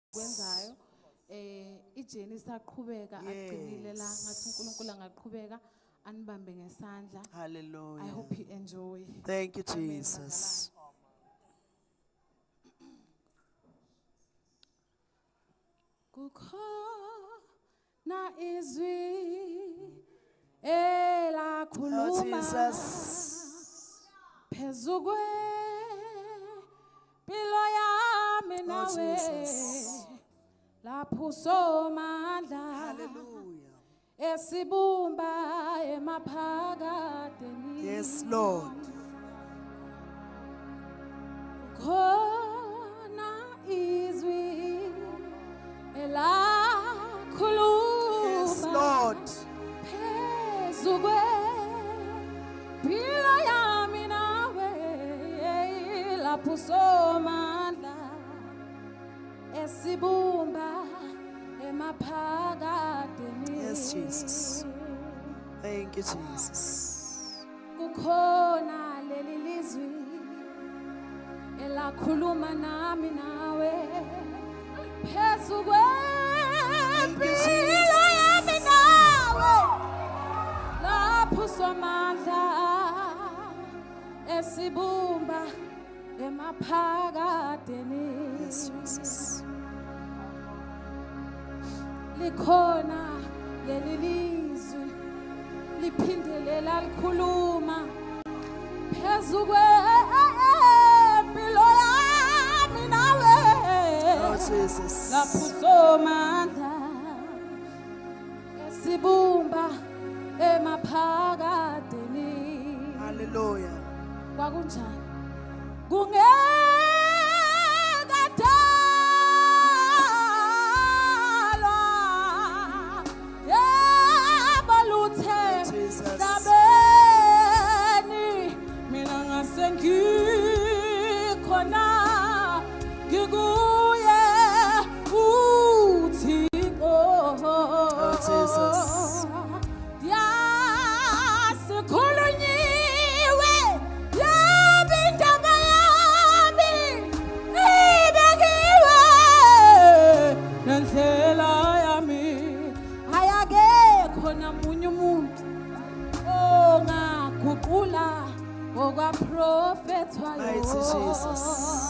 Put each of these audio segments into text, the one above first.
kwenzayo ijeni isaqhubeka agcinile la ngathi uNkulunkulu angaqhubeka anibambe ngesandla. Hallelujah. I hope you enjoy. Thank you, Amen. Jesus. Kukhona izwi elakhuluma phezu kwempilo yami nawe lapho somandla esibumba emaphakadeni. Yes, Lord. Khona izwi elakhuluma. Yes, Lord. Phezu kwempilo yami nawe lapho somandla esibumba emaphakadeni. Yes, Jesus. Thank you, Jesus. Kukhona leli lizwi elakhuluma nami nawe phezu kwempilo yami nawe lapho somandla esibumba emaphakadeni. Yes, Jesus. Likhona leli lizwi liphindelela likhuluma phezu kwempilo yami nawe Oh, Jesus. lapho somandla esibumba emaphakadeni. Hallelujah. Kwakunjani Mighty Jesus.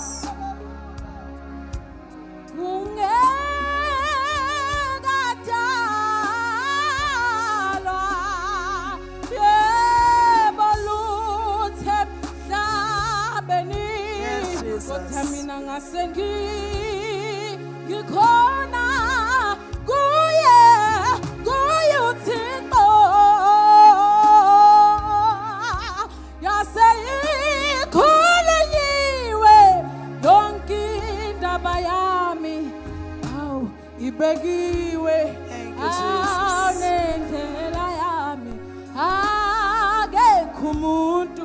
Ibegiwe anendlela yami akekho umuntu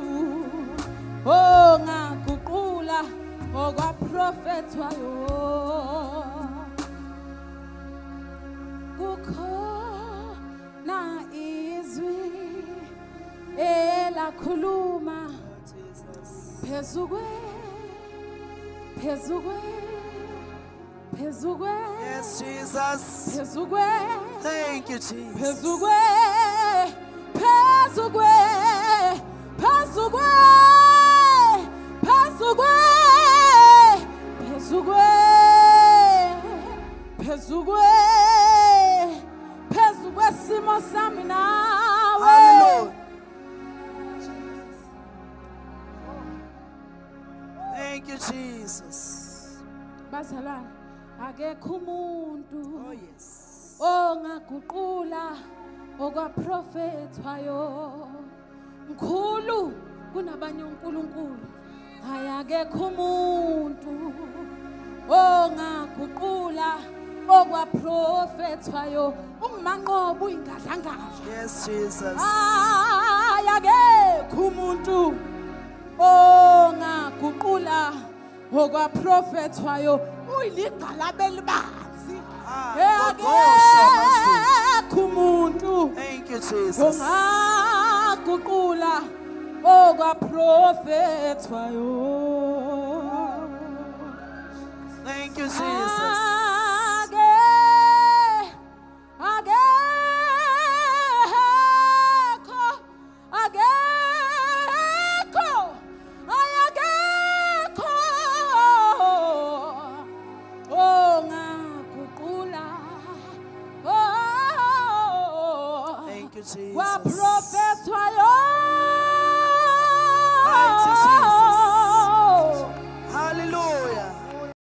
ongaguqula okwaprofethwayo. Kukhona izwi elakhuluma phezu Yes, Jesus. Thank you, Jesus. Simo sami nawe. Hallelujah. Thank you, Jesus. Bazalwane, akekho umuntu Oh, yes. ongaguqula okwaprofethwayo. Mkhulu kunabanye uNkulunkulu. Akekho umuntu ongaguqula okwaprofethwayo. Ungimanqobo uyingadlangadla. Yes, Jesus. Akekho umuntu ongaguqula okwaprofethwayo. Uyiligala belibanzi. Akekho umuntu Thank you, Jesus. ongaguqula okwaprofethwayo. Thank you, Jesus. Jesus. kwaprofeti